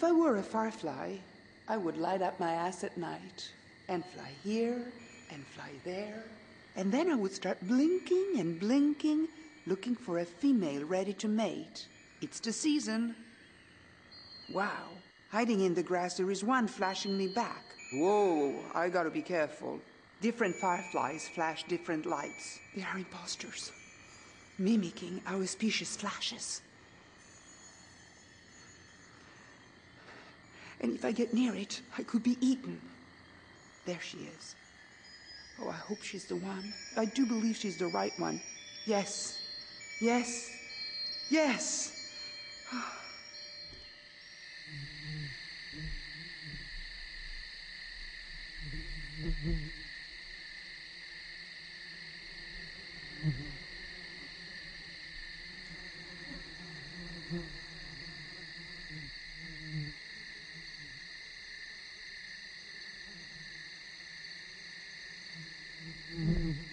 If I were a firefly, I would light up my ass at night and fly here and fly there. And then I would start blinking and blinking, looking for a female ready to mate. It's the season. Wow. Hiding in the grass, there is one flashing me back. Whoa, I gotta be careful. Different fireflies flash different lights. They are imposters, mimicking our species' flashes. And if I get near it, I could be eaten. There she is. Oh, I hope she's the one. I do believe she's the right one. Yes. Yes. Yes. Mm-hmm.